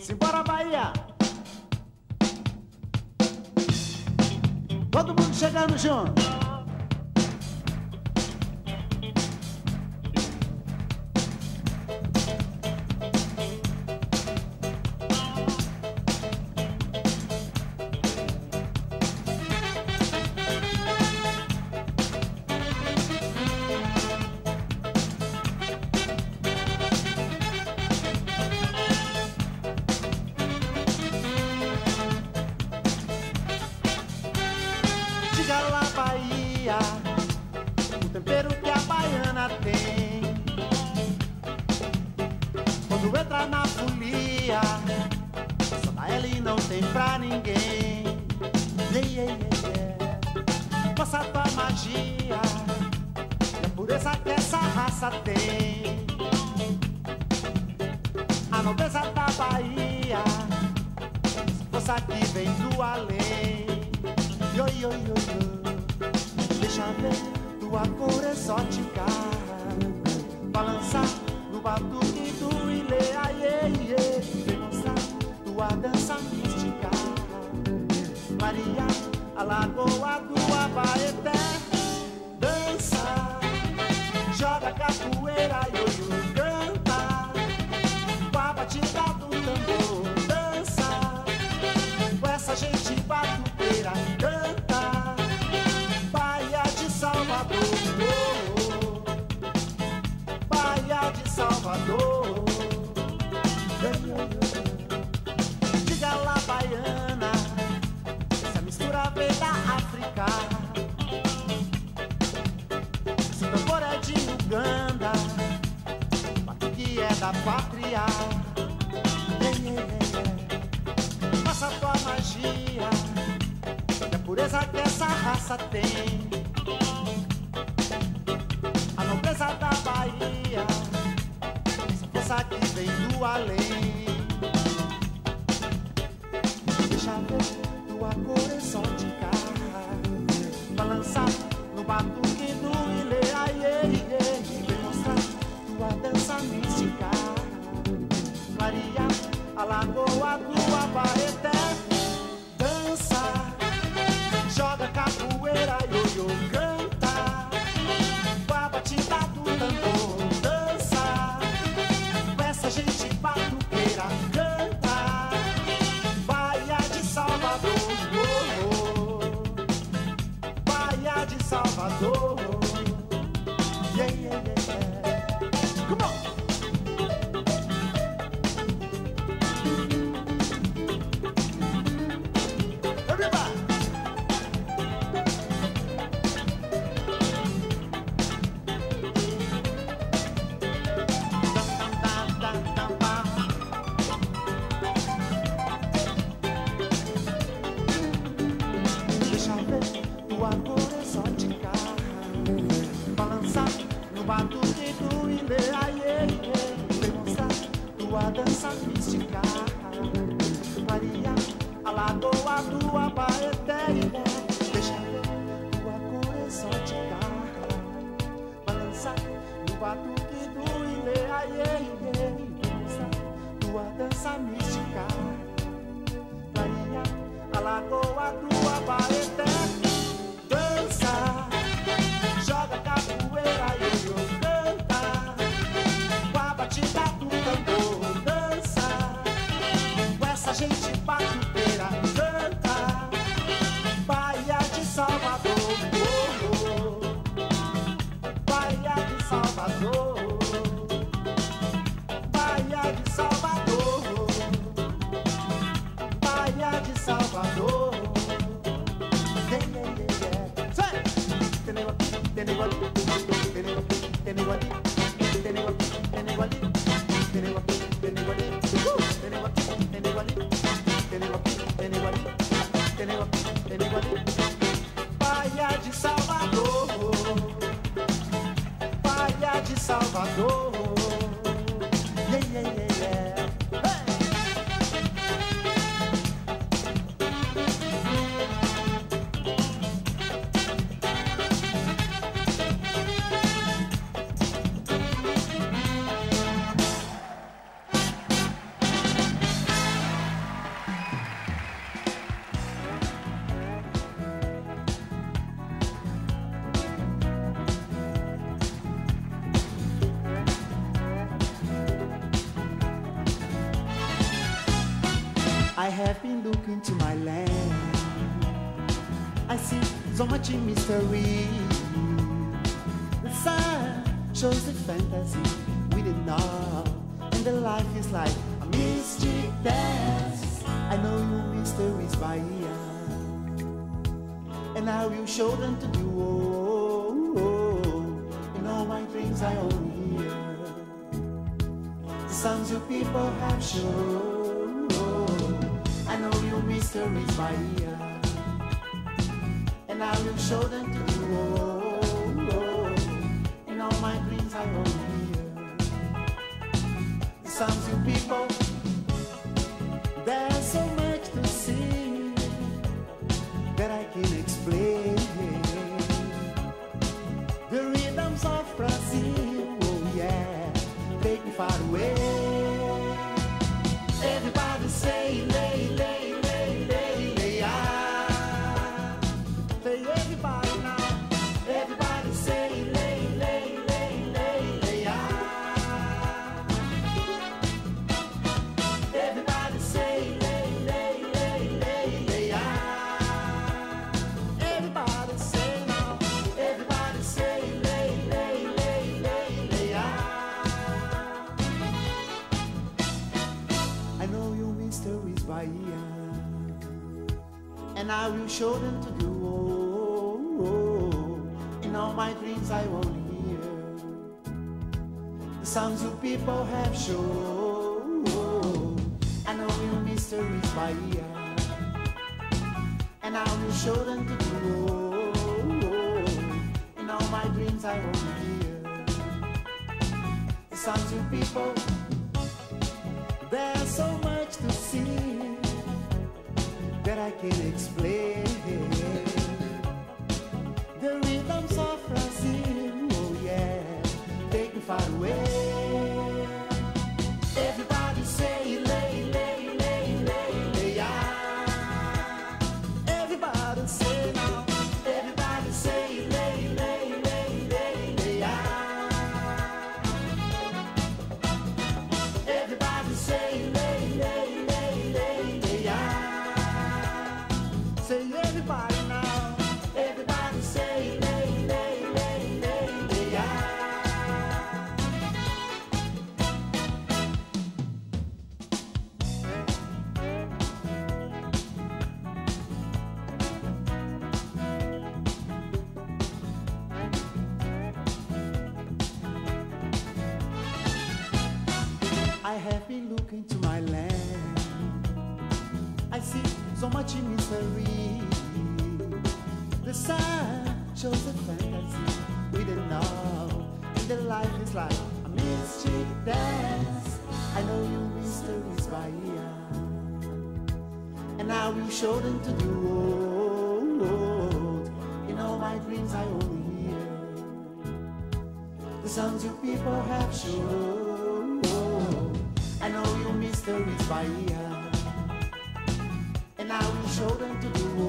Simbora, Bahia! Todo mundo chegando junto. Diga lá, Bahia, o tempero que a baiana tem. Quando entra na folia, só dá ela e não tem pra ninguém. Yeah, yeah, yeah, yeah. Passa tua magia, e a pureza que essa raça tem. A nobreza da Bahia, força que vem do além. Yo, yo, yo, yo. Deixa ver, tua cor exótica balançar no batuque do ilê. Aie, aie. Demonstrar tua dança mística, Maria, a lagoa do Abaeté. Dança, joga capoeira, yo, yo. Canta com a batida do tambor. Dança com essa gente batuqueira. Canta, Bahia de Salvador, Bahia de Salvador. Diga lá, baiana, essa mistura veio da África. Esse tambor é de Uganda, batuque é da pátria. Passa tua magia, a pureza que essa raça tem. A nobreza da Bahia, essa força que vem do além. Deixa ver tua cor exótica balançar no batuque do ilê. Aie, aie. Demonstrar tua dança mística, Maria, a lagoa do Abaeté. Dança, joga capoeira, yo, yo. Canta com a batida do tambor. Dança com essa gente batuqueira. Canta, Bahia de Salvador, oh, oh. Bahia de Salvador. Yeah, yeah, yeah. Come on! Deixa ver tua cor exótica balançar no batuque do ilê. Aie, aie. Demonstrar tua dança mística, Maria, a lagoa do Abaeté. Deixa ver tua cor exótica balançar no batuque do ilê. Aie, aie. Demonstrar tua dança mística, Maria, a lagoa do Abaeté. Dança, joga capoeira, yo, yo. Canta com a batida do tambor. Dança com essa gente batuqueira. Canta, Bahia de Salvador, oh, oh. Bahia de Salvador, Bahia de Salvador, Bahia de Salvador. Yeah, yeah, yeah, yeah. Say, tenego aquí, tenego aquí, tenego aquí, tenego aquí, tenego aquí, tenego aquí, tenego aquí, tenego aquí, tenego aquí, tenego aquí, tenego aquí, tenego aquí, tenego aquí, tenego aquí. Bahia de Salvador, Bahia de Salvador. Yeah, yeah, yeah, yeah. I have been looking to my land. I see so much in mystery. The sun shows the fantasy we didn't know, and the life is like a mystic dance. I know you mysteries by ear, and I will show them to you. In all my dreams I only hear the songs you people have shown. I know you mysteries by ear, and I will show them to you. In all my dreams I only hear the songs you people. There's so much to see that I can explain. The rhythms of Brazil, oh yeah, take me far away. Everybody say, lay, lay, lay, lay, lay, ah. Say everybody now. Everybody say, lay, lay, lay, lay, lay, ah. Everybody say, lay, lay, lay, lay, lay, ah. Everybody say now. Everybody say, lay, lay, lay, lay, lay, ah. I know your mysteries by ear, and I will show them to you. In all my dreams I only hear the songs you people have shown. I know your mysteries by ear, and I will show them to you. In all my dreams I only hear the songs you people. There's so much to see that I can explain. The rhythms of Brazil, oh yeah, take me far away. Everybody say, lay, lay, lay, lay, lay, ah. Everybody say now. Everybody say, lay, lay, lay, lay, lay, ah. Everybody say, lay, lay, lay, lay, lay, ah. Say everybody now. Everybody say, lay, lay, lay, lay, lay, ah. I have been looking to my land. I see so much in misery. The sun shows a fantasy we didn't know, and the life is like a mystery dance. I know you mysteries by ear, and I will show them to you. In all my dreams I only hear the songs you people have shown. I know you mysteries by ear, and I will show them to you.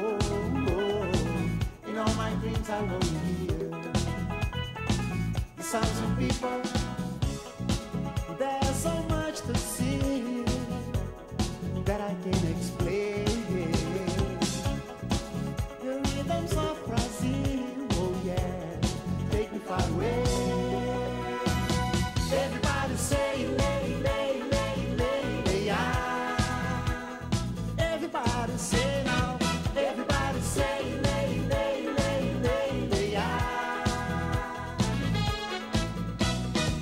In all my dreams I only hear the songs of people. There's so much to see that I can explain. The rhythms of Brazil, oh yeah, take me far away. Everybody say, lay, lay, lay, lay, lay, ah. Everybody say now. Everybody say, lay, lay, lay, lay, lay, ah.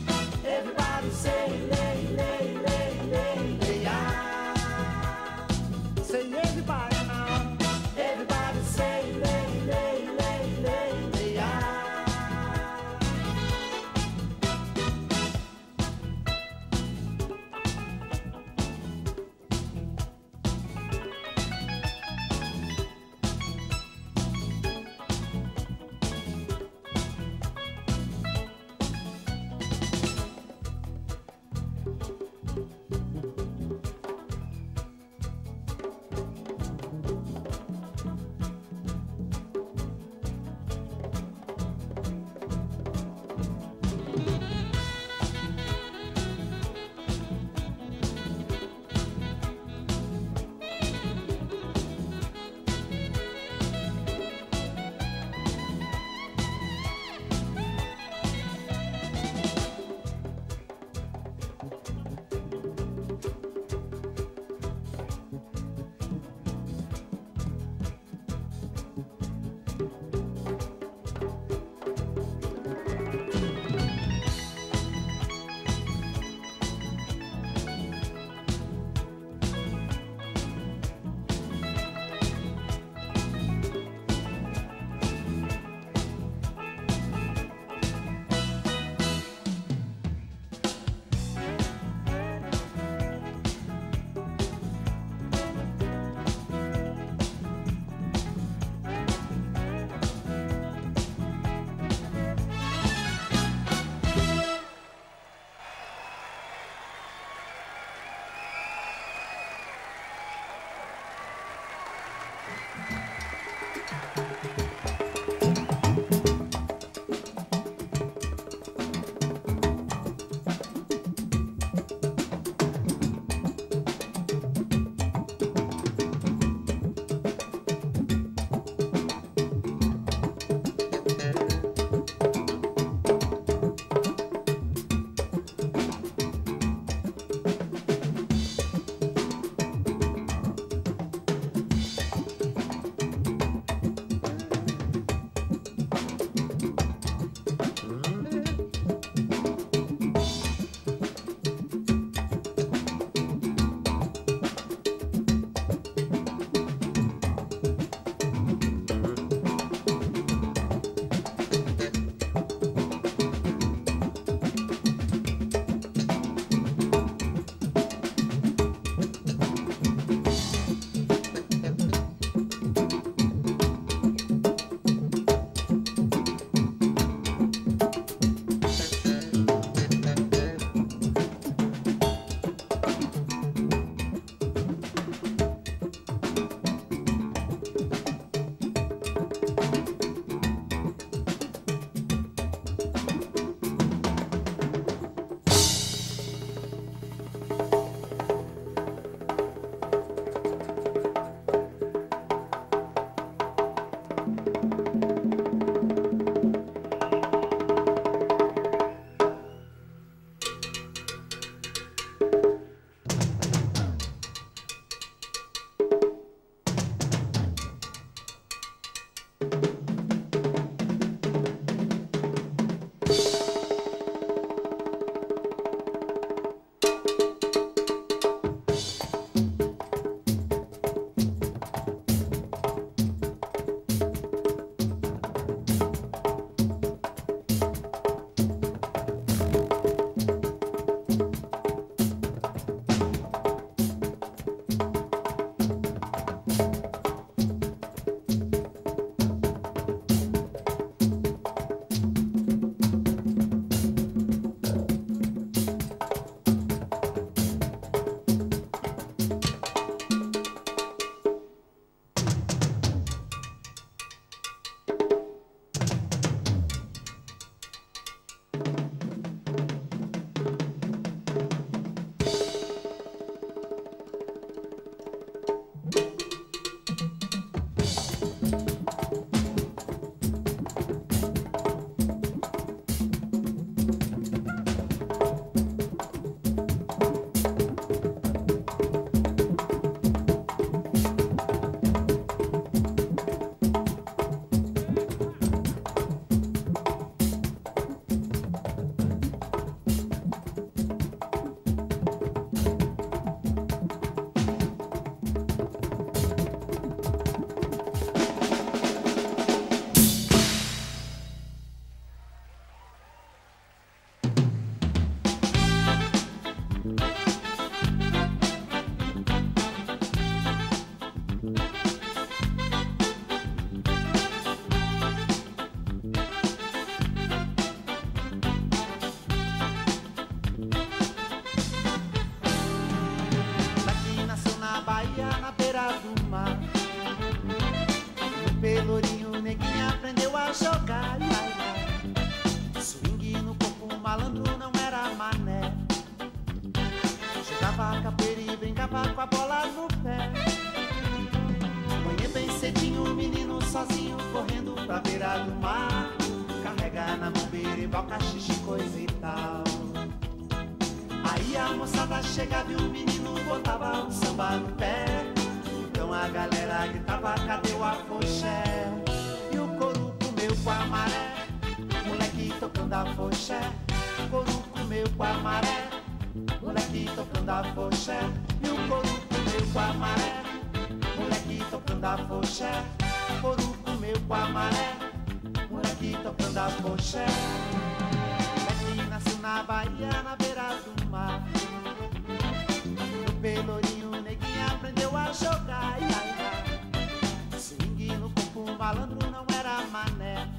capoeira e brincava com a bola no pé. Manhã bem cedinho, o menino sozinho correndo pra beira do mar, carrega na mão berimbau, caxixe, coisa e tal. Aí a moçada chegava e o menino botava um samba no pé. Então a galera gritava, cadê o afoxé? E o couro comeu com a maré, moleque tocando afoxé. O couro comeu com a maré, moleque tocando afoxé. E o couro comeu com a maré, moleque tocando afoxé. O couro comeu com a maré, moleque tocando afoxé. Moleque nasceu na Bahia, na beira do mar. No Pelourinho, neguinho aprendeu a jogar. Swing no corpo, malandro não era mané.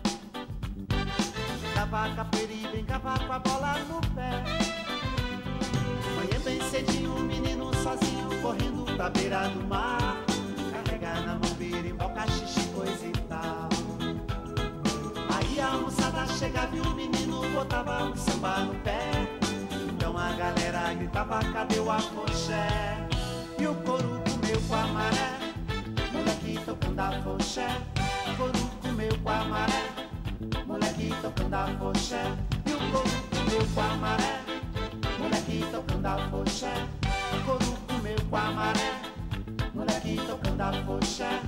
Dava capoeira e brincava com a bola no pé. Manhã bem cedinho, o menino sozinho correndo pra beira do mar, carrega na mão berimbau, caxixe, coisa e tal. Aí a moçada chegava e o menino botava um samba no pé. Então a galera gritava, cadê o afoxé? E o couro comeu com a maré, moleque tocando afoxé. O couro comeu com a maré, moleque tocando afoxé. E o couro comeu com a maré, moleque tocando afoxé. O couro comeu com a maré, moleque tocando afoxé.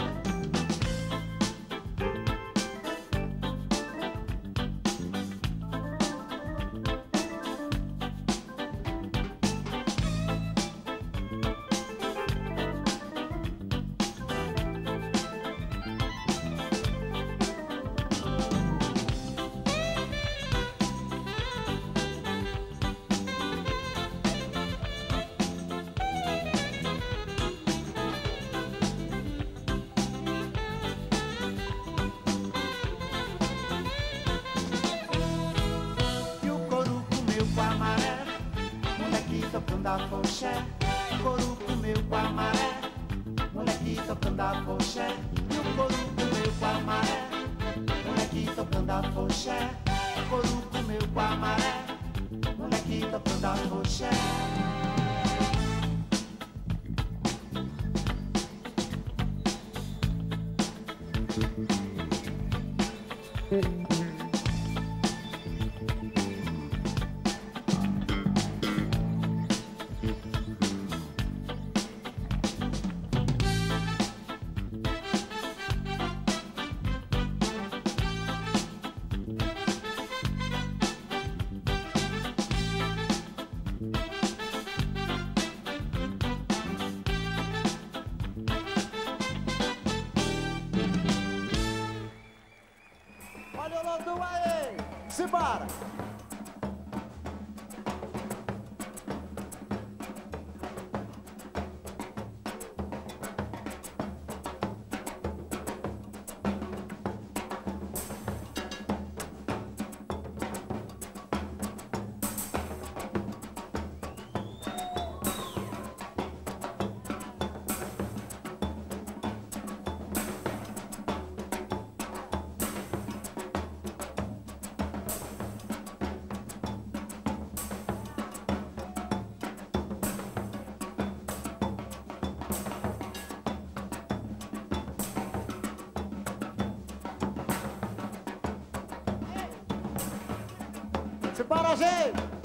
Tocando afoxé, o couro comeu com a maré, moleque tocando afoxé. E o couro comeu com a maré, moleque tocando afoxé. O couro comeu com a maré, moleque tocando afoxé. Olha o Lodum aí! Simbora! Para, gente!